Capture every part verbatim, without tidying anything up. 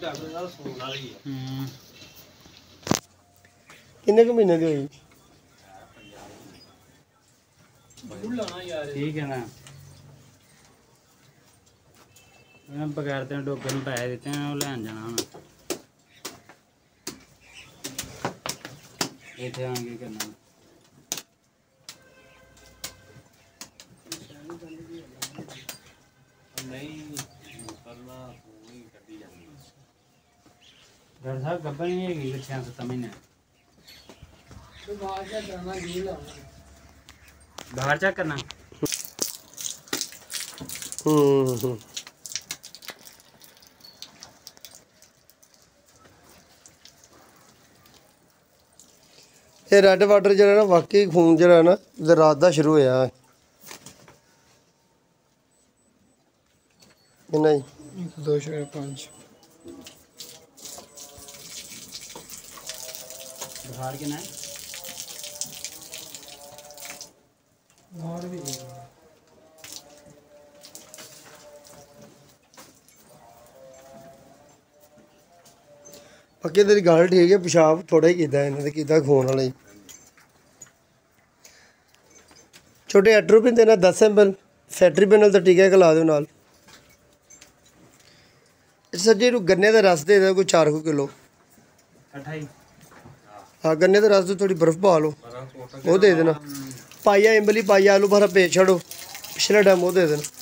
किन्ने के महीने दी होई ठीक है ना बगैर तो डोगे में पैसे दिते हैं वो लैन जाना हूँ इतने आगे करना डॉक्टर साहब गब्बर नहीं है कि छः सत्तर महीने बाहर चेक करना हम्म ये रेड वाटर जो है ना वाकई खून जो है ना रात का शुरू होया है नहीं दो शून्य पाँच बुखार कितना है बाहर भी पक्के तेरी गल ठीक है पेशाब थोड़ा ही कीता इन्हें कीता खून वाला ही छोटे एट्रोपिन देना दस एम एल फैक्ट्री पेनल का टीका खिला दो नाल सर जी गन्ने का रस दे दो कोई चार को किलो हाँ गन्ने का रस थोड़ी बर्फ पा लो वो दे देना पाइया इमली पाइया आलू भरा भेज छड़ो पिछले टाइम वो दे देना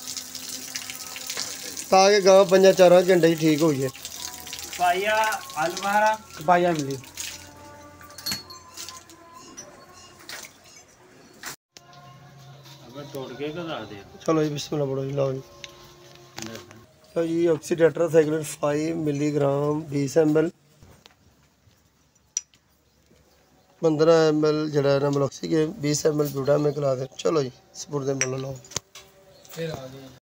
ताकि गाँव पंजा चार घंटे ठीक हो जाए पाइया आलू बहारा पाइया मिली अब तोड़ के कदा दे चलो जी बिस्मिल्लाह पढ़ो जी लाओ जी तो जी ऑक्सीडेटर साइक्लिन फाइव मिलीग्राम बीस एम एल पंद्रह एम एल जरा ना मलॉक्सी के बीस एम एल ब्यूटा में खिला दे चलो जी सपुर्द लो फिर आ गई